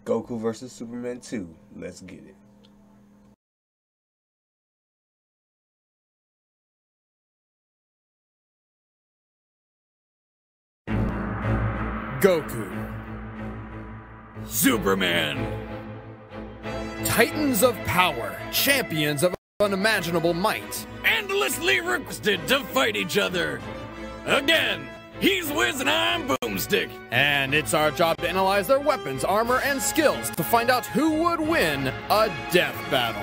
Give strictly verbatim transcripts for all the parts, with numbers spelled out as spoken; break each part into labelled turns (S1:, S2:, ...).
S1: Goku versus Superman two. Let's get it.
S2: Goku.
S3: Superman.
S2: Titans of power, champions of unimaginable might.
S3: Endlessly requested to fight each other. Again, he's Wiz and I'm Boomstick.
S2: And it's our job to analyze their weapons, armor, and skills to find out who would win a death battle.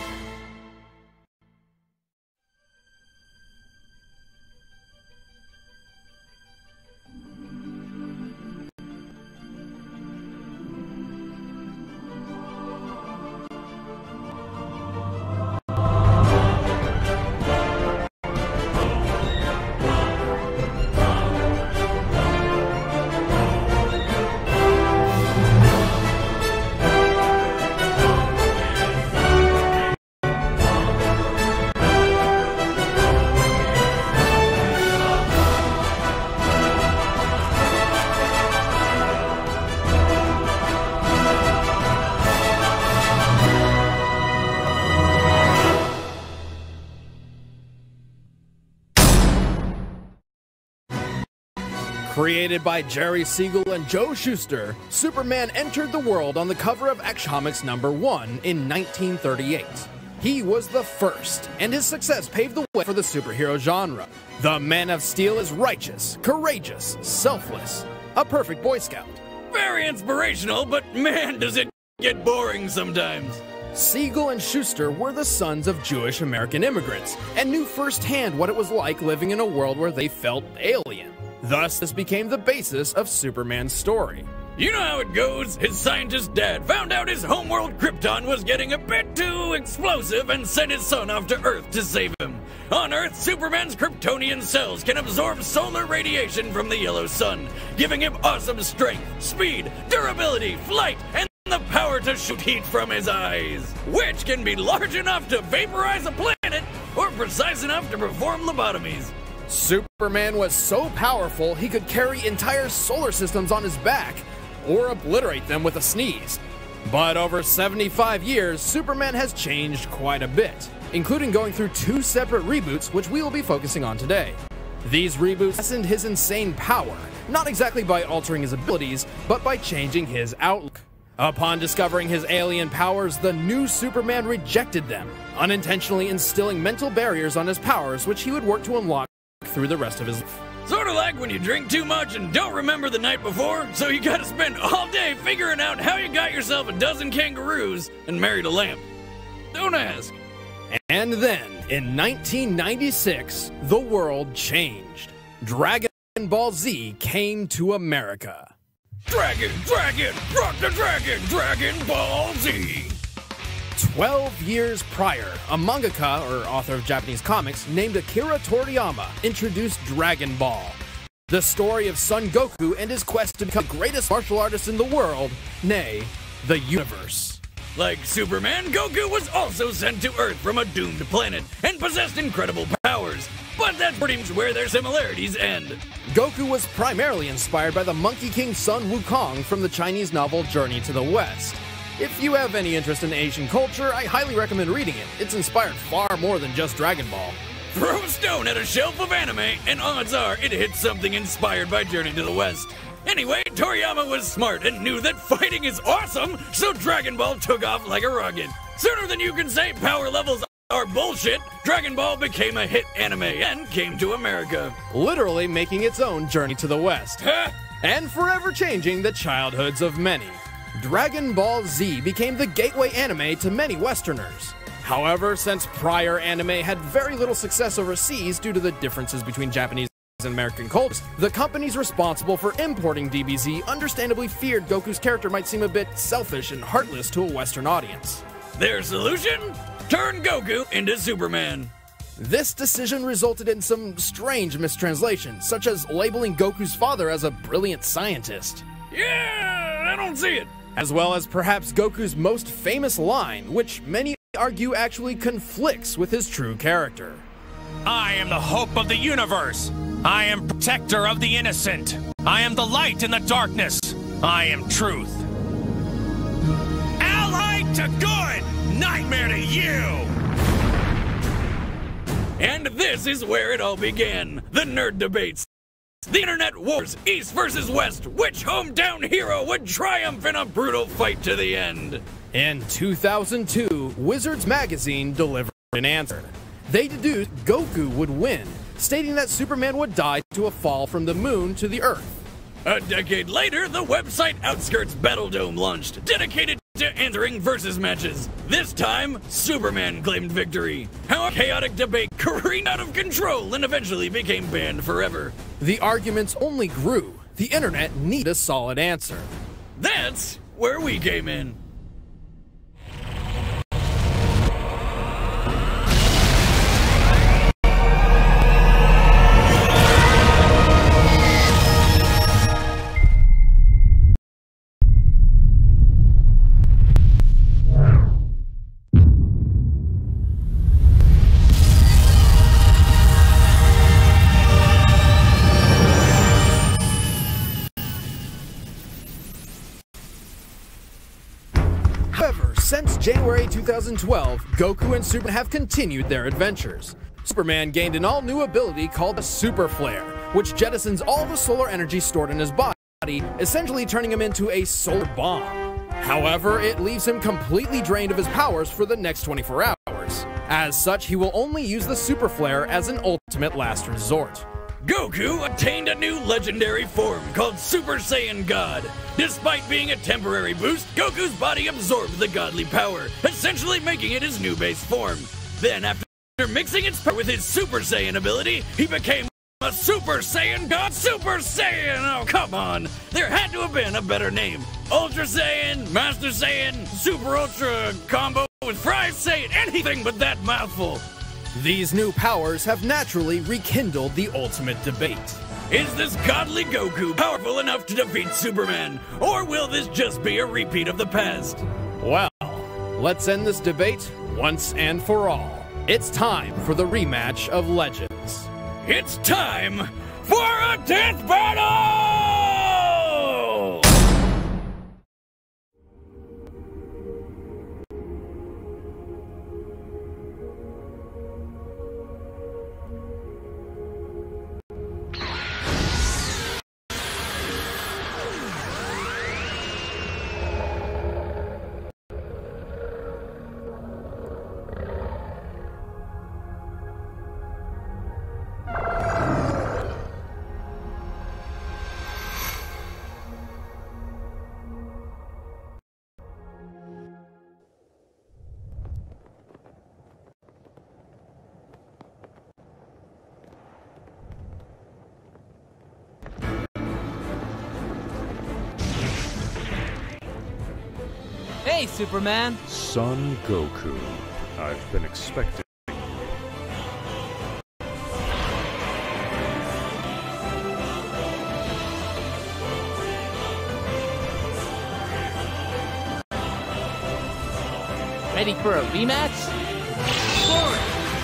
S2: Created by Jerry Siegel and Joe Shuster, Superman entered the world on the cover of X Comics number one in nineteen thirty-eight. He was the first, and his success paved the way for the superhero genre. The Man of Steel is righteous, courageous, selfless, a perfect Boy Scout.
S3: Very inspirational, but man, does it get boring sometimes.
S2: Siegel and Shuster were the sons of Jewish American immigrants, and knew firsthand what it was like living in a world where they felt alien. Thus, this became the basis of Superman's story.
S3: You know how it goes. His scientist dad found out his homeworld Krypton was getting a bit too explosive and sent his son off to Earth to save him. On Earth, Superman's Kryptonian cells can absorb solar radiation from the yellow sun, giving him awesome strength, speed, durability, flight, and the power to shoot heat from his eyes, which can be large enough to vaporize a planet or precise enough to perform lobotomies.
S2: Superman was so powerful he could carry entire solar systems on his back, or obliterate them with a sneeze. But over seventy-five years, Superman has changed quite a bit, including going through two separate reboots, which we will be focusing on today. These reboots lessened his insane power, not exactly by altering his abilities, but by changing his outlook. Upon discovering his alien powers, the new Superman rejected them, unintentionally instilling mental barriers on his powers, which he would work to unlock through the rest of his life.
S3: Sort of like when you drink too much and don't remember the night before, so you gotta spend all day figuring out how you got yourself a dozen kangaroos and married a lamp. Don't ask.
S2: And then, in nineteen ninety-six, the world changed. Dragon Ball Z came to America.
S3: Dragon, Dragon, rock the Dragon, Dragon Ball Z!
S2: Twelve years prior, a mangaka, or author of Japanese comics, named Akira Toriyama introduced Dragon Ball, the story of Son Goku and his quest to become the greatest martial artist in the world, nay, the universe.
S3: Like Superman, Goku was also sent to Earth from a doomed planet and possessed incredible powers, but that's pretty much where their similarities end.
S2: Goku was primarily inspired by the Monkey King Sun Wukong from the Chinese novel Journey to the West. If you have any interest in Asian culture, I highly recommend reading it. It's inspired far more than just Dragon Ball.
S3: Throw a stone at a shelf of anime, and odds are it hits something inspired by Journey to the West. Anyway, Toriyama was smart and knew that fighting is awesome, so Dragon Ball took off like a rocket. Sooner than you can say power levels are bullshit, Dragon Ball became a hit anime and came to America.
S2: Literally making its own Journey to the West. And forever changing the childhoods of many. Dragon Ball Z became the gateway anime to many Westerners. However, since prior anime had very little success overseas due to the differences between Japanese and American cultures, the companies responsible for importing D B Z understandably feared Goku's character might seem a bit selfish and heartless to a Western audience.
S3: Their solution? Turn Goku into Superman.
S2: This decision resulted in some strange mistranslations, such as labeling Goku's father as a brilliant scientist.
S3: Yeah, I don't see it.
S2: As well as perhaps Goku's most famous line, which many argue actually conflicts with his true character.
S4: I am the hope of the universe. I am protector of the innocent. I am the light in the darkness. I am truth. Allied to good! Nightmare to you!
S3: And this is where it all began. The nerd debates. The internet wars, East versus West. Which hometown hero would triumph in a brutal fight to the end?
S2: In two thousand two, Wizards Magazine delivered an answer. They deduced Goku would win, stating that Superman would die to a fall from the moon to the Earth.
S3: A decade later, the website Outskirts Battledome launched, dedicated to entering versus matches. This time, Superman claimed victory. How a chaotic debate careened out of control and eventually became banned forever.
S2: The arguments only grew. The internet needed a solid answer.
S3: That's where we came in.
S2: However, since January two thousand twelve, Goku and Superman have continued their adventures. Superman gained an all-new ability called the Super Flare, which jettisons all the solar energy stored in his body, essentially turning him into a solar bomb. However, it leaves him completely drained of his powers for the next twenty-four hours. As such, he will only use the Super Flare as an ultimate last resort.
S3: Goku attained a new legendary form called Super Saiyan God. Despite being a temporary boost, Goku's body absorbed the godly power, essentially making it his new base form. Then, after mixing its power with his Super Saiyan ability, he became a Super Saiyan God Super Saiyan! Oh, come on! There had to have been a better name. Ultra Saiyan, Master Saiyan, Super Ultra combo with Fry Saiyan, anything but that mouthful.
S2: These new powers have naturally rekindled the ultimate debate.
S3: Is this godly Goku powerful enough to defeat Superman? Or will this just be a repeat of the past?
S2: Well, let's end this debate once and for all. It's time for the rematch of Legends.
S3: It's time for a death battle!
S5: Hey, Superman!
S6: Son Goku, I've been expecting.
S5: Ready for a rematch? Forward!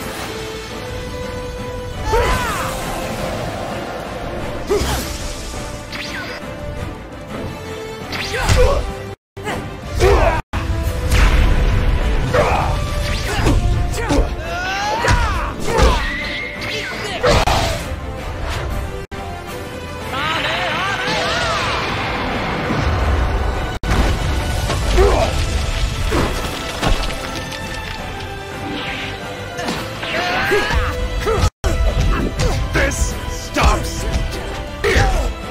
S4: This stops here!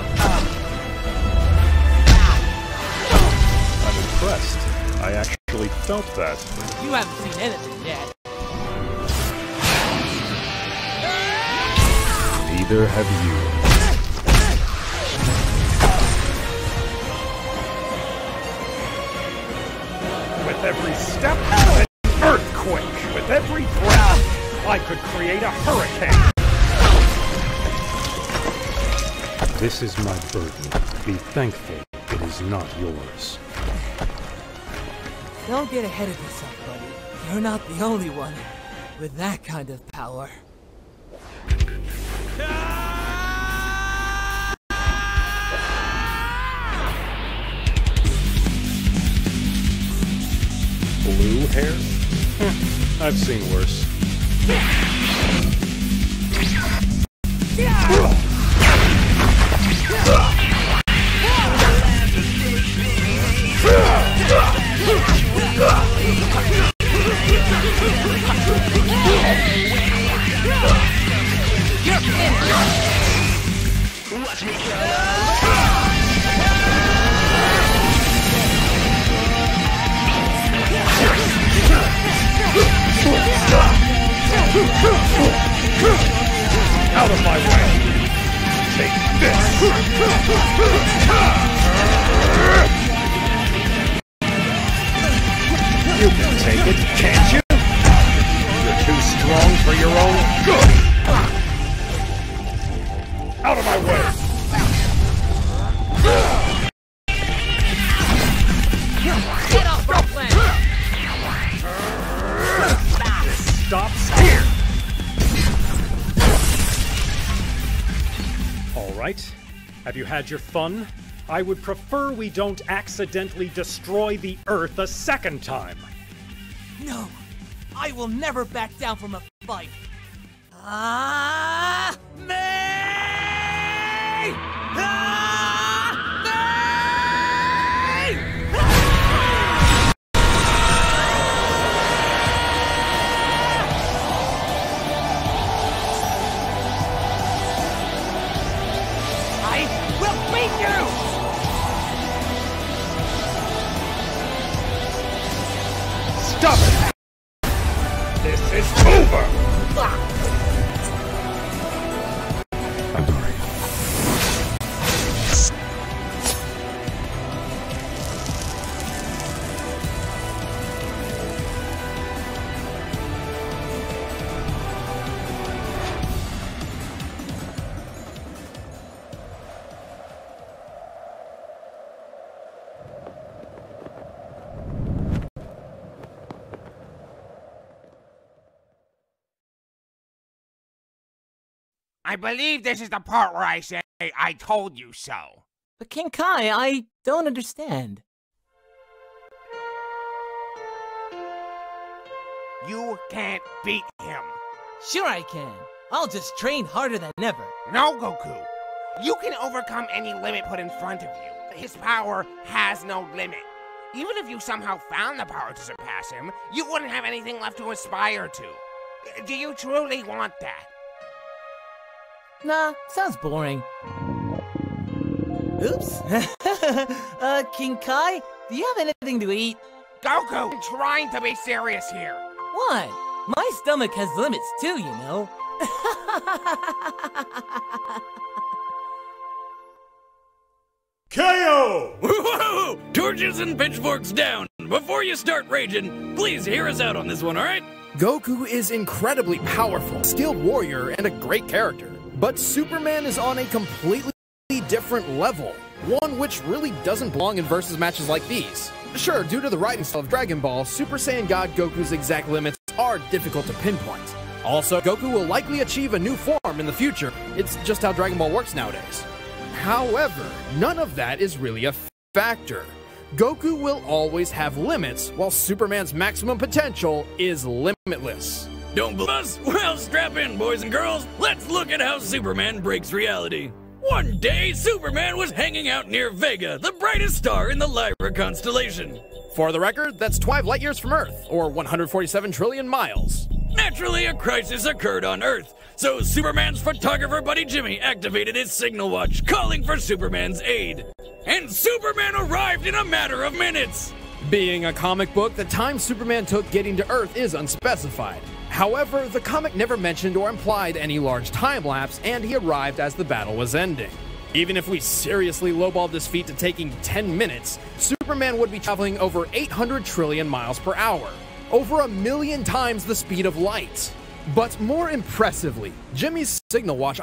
S6: I'm impressed. I actually felt that.
S5: You haven't seen anything yet.
S6: Neither have you.
S4: With every step, an earthquake! With every breath, I could create a hurricane!
S6: This is my burden. Be thankful it is not yours.
S5: Don't get ahead of yourself, buddy. You're not the only one with that kind of power.
S6: hair? I've seen worse.
S7: Watch me go.
S4: Out of my way! Take this! You can take it, can't you? You're too strong for your own good! Out of my way!
S5: Get off our planet!
S4: This stops here! All right. Have you had your fun? I would prefer we don't accidentally destroy the Earth a second time.
S5: No, I will never back down from a fight. Ah, me! Ah, me! I will beat you!
S4: Stop it! This is over!
S6: I'm sorry.
S8: I believe this is the part where I say, I told you so.
S5: But King Kai, I don't understand.
S8: You can't beat him.
S5: Sure I can. I'll just train harder than ever.
S8: No, Goku. You can overcome any limit put in front of you. His power has no limit. Even if you somehow found the power to surpass him, you wouldn't have anything left to aspire to. Do you truly want that?
S5: Nah, sounds boring. Oops. uh, King Kai, do you have anything to eat?
S8: Goku, I'm trying to be serious here.
S5: What? My stomach has limits too, you know.
S3: K O! Whoa! Torches and pitchforks down! Before you start raging, please hear us out on this one, alright?
S2: Goku is incredibly powerful, skilled warrior, and a great character. But Superman is on a completely different level, one which really doesn't belong in versus matches like these. Sure, due to the writing style of Dragon Ball, Super Saiyan God Goku's exact limits are difficult to pinpoint. Also, Goku will likely achieve a new form in the future. It's just how Dragon Ball works nowadays. However, none of that is really a factor. Goku will always have limits, while Superman's maximum potential is limitless.
S3: Don't believe us? Well, strap in, boys and girls. Let's look at how Superman breaks reality. One day, Superman was hanging out near Vega, the brightest star in the Lyra constellation.
S2: For the record, that's twelve light years from Earth, or one hundred forty-seven trillion miles.
S3: Naturally, a crisis occurred on Earth, so Superman's photographer buddy Jimmy activated his signal watch, calling for Superman's aid. And Superman arrived in a matter of minutes!
S2: Being a comic book, the time Superman took getting to Earth is unspecified. However, the comic never mentioned or implied any large time lapse, and he arrived as the battle was ending. Even if we seriously lowballed this feat to taking ten minutes, Superman would be traveling over eight hundred trillion miles per hour, over a million times the speed of light. But more impressively, Jimmy's signal watch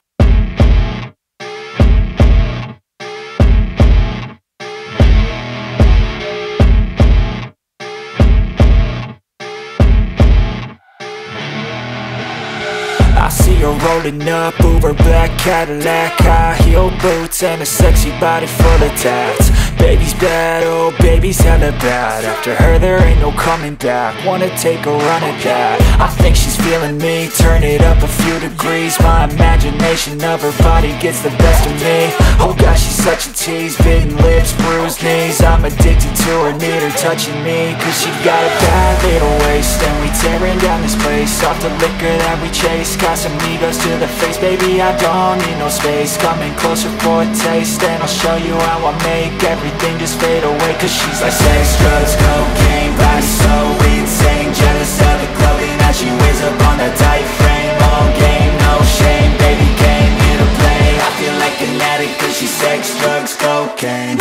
S9: I see her rolling up, Uber black Cadillac, high heel boots and a sexy body full of tats. Baby's bad, oh baby's hella bad. After her there ain't no coming back. Wanna take a run at that. I think she's feeling me, turn it up a few degrees. My imagination of her body gets the best of me. Oh gosh, she's such a tease, bitten lips, bruised knees. I'm addicted to her, need her touching me, cause she got a bad little waist. And we tearing down this place, off the liquor that we chase. Got some egos to the face, baby I don't need no space. Coming closer for a taste, and I'll show you how I make everything just fade away. Cause she's like sex, drugs, cocaine, body so insane. Jealous of the clothing that she wears up on that tight frame. All game, no shame, baby came here to play. I feel like an addict cause she's sex, drugs, cocaine.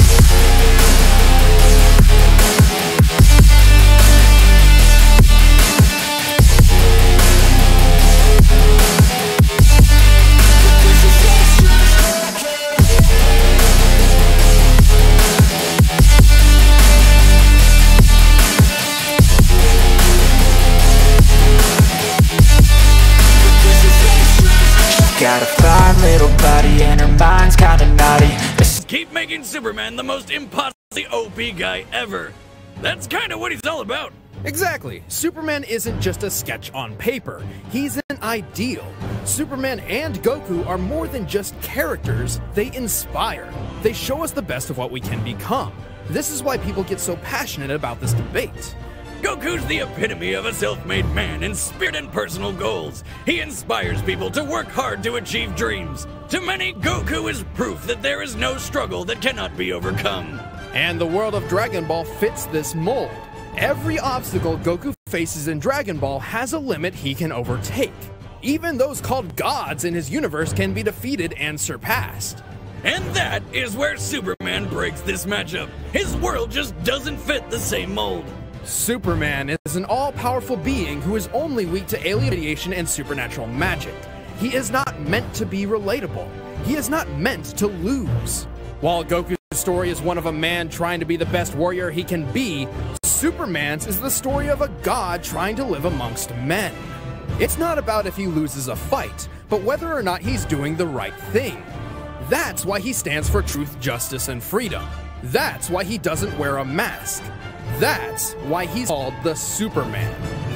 S9: Got a fine little body and her mind's kinda naughty.
S3: Keep making Superman the most impossibly O P guy ever. That's kinda what he's all about.
S2: Exactly. Superman isn't just a sketch on paper. He's an ideal. Superman and Goku are more than just characters. They inspire. They show us the best of what we can become. This is why people get so passionate about this debate.
S3: Goku's the epitome of a self-made man in spirit and personal goals. He inspires people to work hard to achieve dreams. To many, Goku is proof that there is no struggle that cannot be overcome.
S2: And the world of Dragon Ball fits this mold. Every obstacle Goku faces in Dragon Ball has a limit he can overtake. Even those called gods in his universe can be defeated and surpassed.
S3: And that is where Superman breaks this matchup. His world just doesn't fit the same mold.
S2: Superman is an all-powerful being who is only weak to alien radiation and supernatural magic. He is not meant to be relatable. He is not meant to lose. While Goku's story is one of a man trying to be the best warrior he can be, Superman's is the story of a god trying to live amongst men. It's not about if he loses a fight, but whether or not he's doing the right thing. That's why he stands for truth, justice, and freedom. That's why he doesn't wear a mask. That's why he's called the Superman.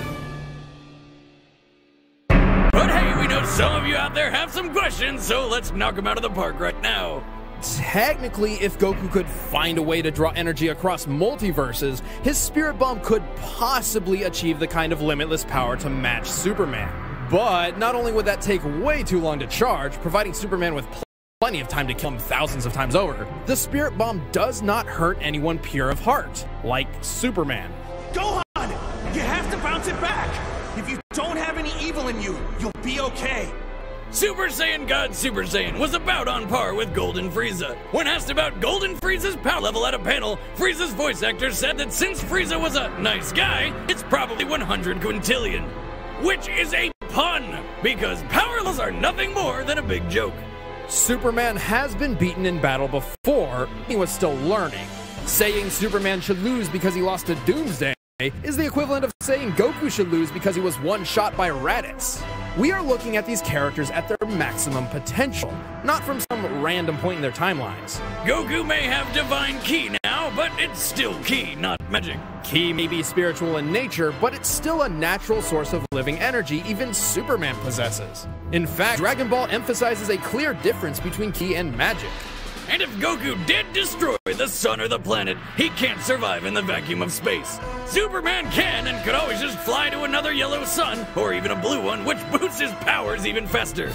S3: But hey, we know some of you out there have some questions, so let's knock them out of the park right now.
S2: Technically, if Goku could find a way to draw energy across multiverses, his spirit bomb could possibly achieve the kind of limitless power to match Superman. But not only would that take way too long to charge, providing Superman with plenty of time to kill him thousands of times over, the spirit bomb does not hurt anyone pure of heart, like Superman.
S7: Go on! You have to bounce it back! If you don't have any evil in you, you'll be okay.
S3: Super Saiyan God Super Saiyan was about on par with Golden Frieza. When asked about Golden Frieza's power level at a panel, Frieza's voice actor said that since Frieza was a nice guy, it's probably one hundred quintillion. Which is a pun, because power levels are nothing more than a big joke.
S2: Superman has been beaten in battle before. He was still learning. Saying Superman should lose because he lost to Doomsday is the equivalent of saying Goku should lose because he was one shot by Raditz. We are looking at these characters at their maximum potential, not from some random point in their timelines.
S3: Goku may have divine ki now, but it's still ki, not magic.
S2: Ki may be spiritual in nature, but it's still a natural source of living energy even Superman possesses. In fact, Dragon Ball emphasizes a clear difference between ki and magic.
S3: And if Goku did destroy the sun or the planet, he can't survive in the vacuum of space. Superman can and could always just fly to another yellow sun, or even a blue one, which boosts his powers even faster.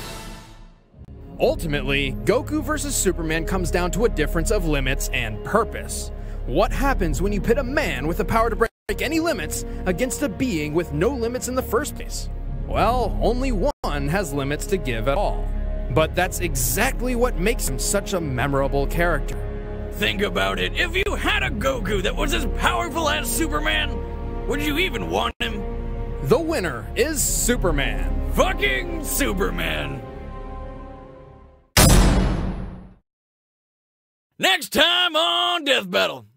S2: Ultimately, Goku versus Superman comes down to a difference of limits and purpose. What happens when you pit a man with the power to break any limits against a being with no limits in the first place? Well, only one has limits to give at all. But that's exactly what makes him such a memorable character.
S3: Think about it. If you had a Goku that was as powerful as Superman, would you even want him?
S2: The winner is Superman.
S3: Fucking Superman. Next time on Death Battle.